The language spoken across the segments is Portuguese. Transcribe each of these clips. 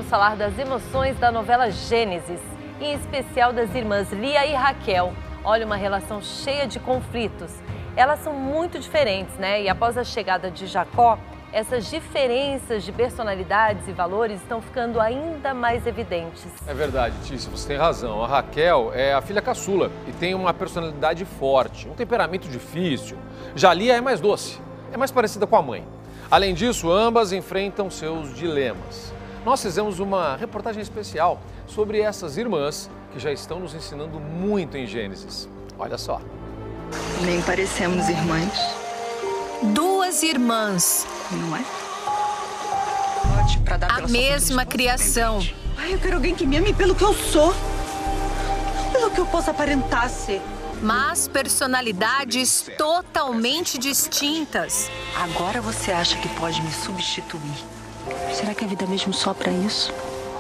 vamos falar das emoções da novela Gênesis, em especial das irmãs Lia e Raquel. Olha, uma relação cheia de conflitos. Elas são muito diferentes, né? E após a chegada de Jacó, essas diferenças de personalidades e valores estão ficando ainda mais evidentes. É verdade, Tícia, você tem razão. A Raquel é a filha caçula e tem uma personalidade forte, um temperamento difícil. Já a Lia é mais doce, é mais parecida com a mãe. Além disso, ambas enfrentam seus dilemas. Nós fizemos uma reportagem especial sobre essas irmãs que já estão nos ensinando muito em Gênesis. Olha só. Nem parecemos irmãs. Duas irmãs. Não é? A mesma criação. Ai, eu quero alguém que me ame pelo que eu sou. Pelo que eu posso aparentar ser. Mas personalidades totalmente distintas. Agora você acha que pode me substituir? Será que a vida é mesmo só pra isso?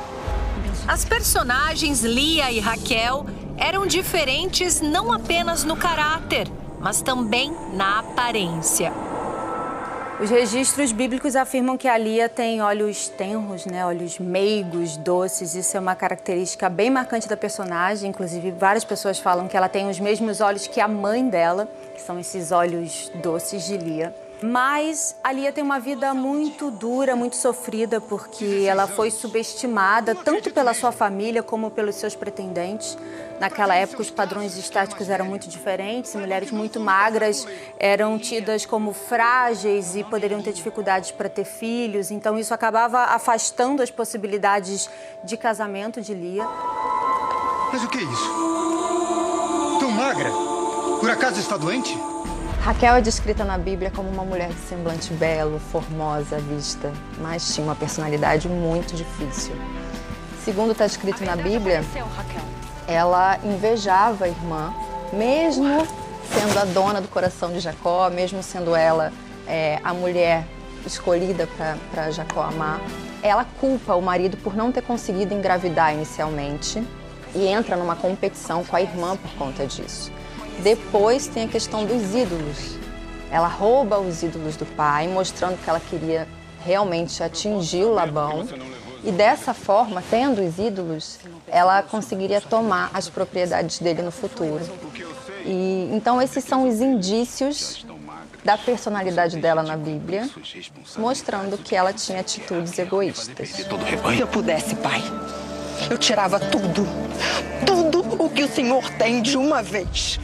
As personagens Lia e Raquel eram diferentes não apenas no caráter, mas também na aparência. Os registros bíblicos afirmam que a Lia tem olhos tenros, né? Olhos meigos, doces. Isso é uma característica bem marcante da personagem. Inclusive, várias pessoas falam que ela tem os mesmos olhos que a mãe dela, que são esses olhos doces de Lia. Mas a Lia tem uma vida muito dura, muito sofrida, porque ela foi subestimada tanto pela sua família como pelos seus pretendentes. Naquela época, os padrões estéticos eram muito diferentes. Mulheres muito magras eram tidas como frágeis e poderiam ter dificuldades para ter filhos. Então, isso acabava afastando as possibilidades de casamento de Lia. Mas o que é isso? Tão magra? Por acaso está doente? Raquel é descrita na Bíblia como uma mulher de semblante belo, formosa à vista, mas tinha uma personalidade muito difícil. Segundo está escrito na Bíblia, ela invejava a irmã, mesmo sendo a dona do coração de Jacó, mesmo sendo ela a mulher escolhida para Jacó amar. Ela culpa o marido por não ter conseguido engravidar inicialmente e entra numa competição com a irmã por conta disso. Depois tem a questão dos ídolos. Ela rouba os ídolos do pai, mostrando que ela queria realmente atingir o Labão. E dessa forma, tendo os ídolos, ela conseguiria tomar as propriedades dele no futuro. E então esses são os indícios da personalidade dela na Bíblia, mostrando que ela tinha atitudes egoístas. Se eu pudesse, pai, eu tirava tudo o que o Senhor tem de uma vez.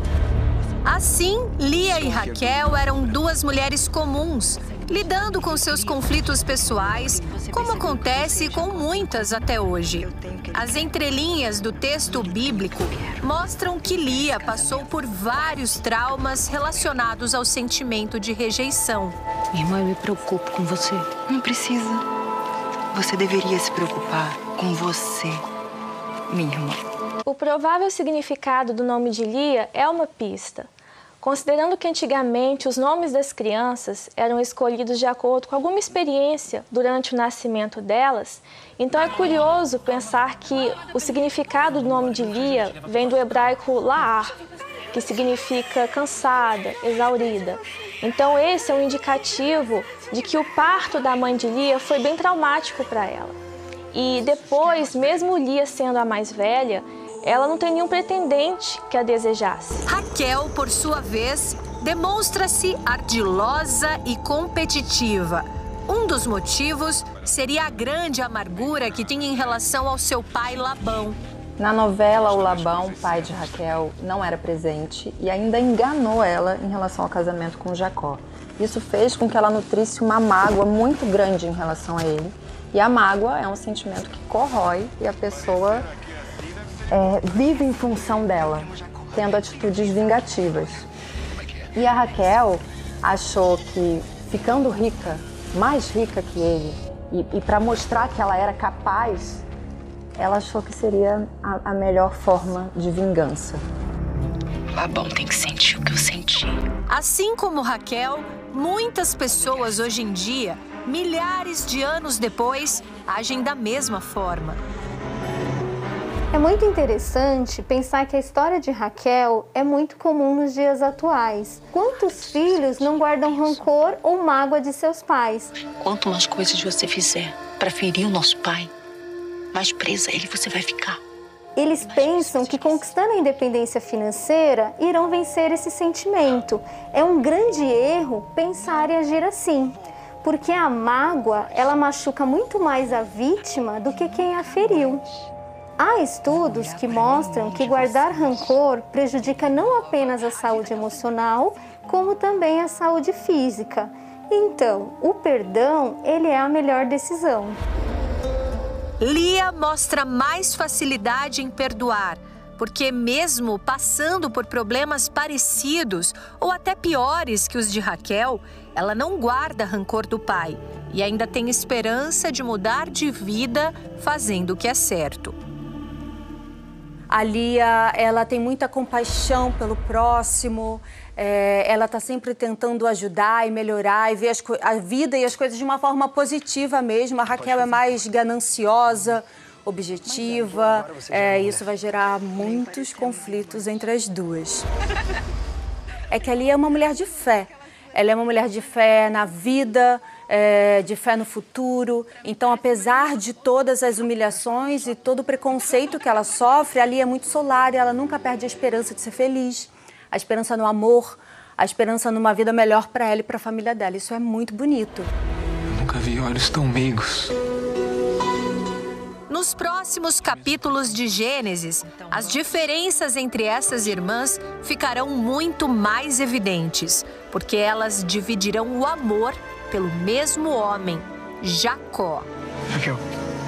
Assim, Lia e Raquel eram duas mulheres comuns, lidando com seus conflitos pessoais, como acontece com muitas até hoje. As entrelinhas do texto bíblico mostram que Lia passou por vários traumas relacionados ao sentimento de rejeição. Irmã, eu me preocupo com você. Não precisa. Você deveria se preocupar com você, minha irmã. O provável significado do nome de Lia é uma pista. Considerando que antigamente os nomes das crianças eram escolhidos de acordo com alguma experiência durante o nascimento delas, então é curioso pensar que o significado do nome de Lia vem do hebraico Laar, que significa cansada, exaurida. Então esse é um indicativo de que o parto da mãe de Lia foi bem traumático para ela. E depois, mesmo Lia sendo a mais velha, ela não tem nenhum pretendente que a desejasse. Raquel, por sua vez, demonstra-se ardilosa e competitiva. Um dos motivos seria a grande amargura que tinha em relação ao seu pai Labão. Na novela, o Labão, pai de Raquel, não era presente e ainda enganou ela em relação ao casamento com Jacó. Isso fez com que ela nutrisse uma mágoa muito grande em relação a ele. E a mágoa é um sentimento que corrói e a pessoa vive em função dela, tendo atitudes vingativas. E a Raquel achou que, ficando rica, mais rica que ele, e para mostrar que ela era capaz, ela achou que seria a melhor forma de vingança. Labão tem que sentir o que eu senti. Assim como Raquel, muitas pessoas hoje em dia, milhares de anos depois, agem da mesma forma. É muito interessante pensar que a história de Raquel é muito comum nos dias atuais. Quantos filhos não guardam rancor ou mágoa de seus pais? Quanto mais coisas você fizer para ferir o nosso pai, mas presa a ele você vai ficar. Eles pensam que conquistando a independência financeira irão vencer esse sentimento. É um grande erro pensar e agir assim, porque a mágoa, ela machuca muito mais a vítima do que quem a feriu. Há estudos que mostram que guardar rancor prejudica não apenas a saúde emocional, como também a saúde física. Então, o perdão, ele é a melhor decisão. Lia mostra mais facilidade em perdoar, porque mesmo passando por problemas parecidos ou até piores que os de Raquel, ela não guarda rancor do pai e ainda tem esperança de mudar de vida fazendo o que é certo. A Lia, ela tem muita compaixão pelo próximo, ela está sempre tentando ajudar e melhorar e ver a vida e as coisas de uma forma positiva mesmo. A Raquel é mais gananciosa, objetiva, isso vai gerar muitos conflitos entre as duas. É que a Lia é uma mulher de fé. Ela é uma mulher de fé na vida, de fé no futuro. Então, apesar de todas as humilhações e todo o preconceito que ela sofre, a Lia é muito solar e ela nunca perde a esperança de ser feliz, a esperança no amor, a esperança numa vida melhor para ela e para a família dela. Isso é muito bonito. Eu nunca vi olhos tão meigos. Nos próximos capítulos de Gênesis, as diferenças entre essas irmãs ficarão muito mais evidentes, porque elas dividirão o amor pelo mesmo homem, Jacó. Raquel,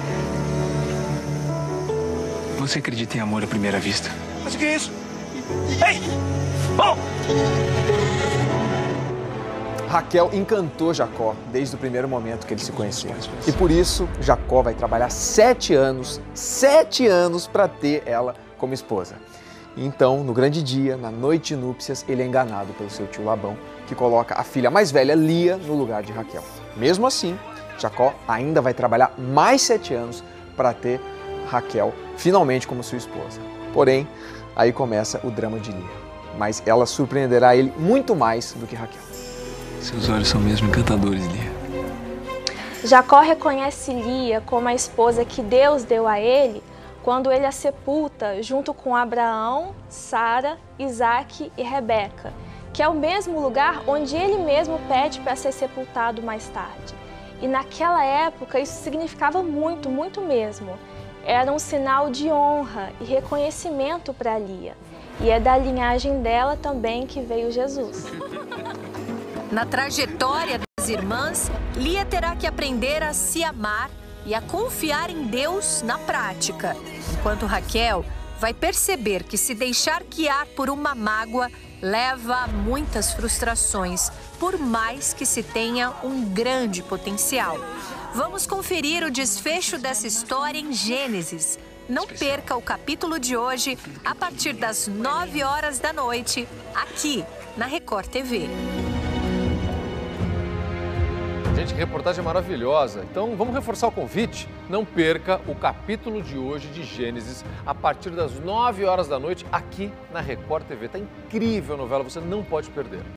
você acredita em amor à primeira vista? Mas o que é isso? Ei! Bom! Raquel encantou Jacó desde o primeiro momento que eles se conheceram. E por isso, Jacó vai trabalhar 7 anos para ter ela como esposa. Então, no grande dia, na noite de núpcias, ele é enganado pelo seu tio Labão, que coloca a filha mais velha, Lia, no lugar de Raquel. Mesmo assim, Jacó ainda vai trabalhar mais 7 anos para ter Raquel finalmente como sua esposa. Porém, aí começa o drama de Lia. Mas ela surpreenderá ele muito mais do que Raquel. Seus olhos são mesmo encantadores, Lia. Jacó reconhece Lia como a esposa que Deus deu a ele quando ele a sepulta junto com Abraão, Sara, Isaac e Rebeca, que é o mesmo lugar onde ele mesmo pede para ser sepultado mais tarde. E naquela época isso significava muito, muito mesmo. Era um sinal de honra e reconhecimento para Lia. E é da linhagem dela também que veio Jesus. Na trajetória das irmãs, Lia terá que aprender a se amar e a confiar em Deus na prática, enquanto Raquel vai perceber que se deixar guiar por uma mágoa leva a muitas frustrações, por mais que se tenha um grande potencial. Vamos conferir o desfecho dessa história em Gênesis. Não perca o capítulo de hoje, a partir das 9 horas da noite, aqui na Record TV. Gente, que reportagem maravilhosa. Então, vamos reforçar o convite? Não perca o capítulo de hoje de Gênesis, a partir das 9 horas da noite, aqui na Record TV. Tá incrível a novela, você não pode perder.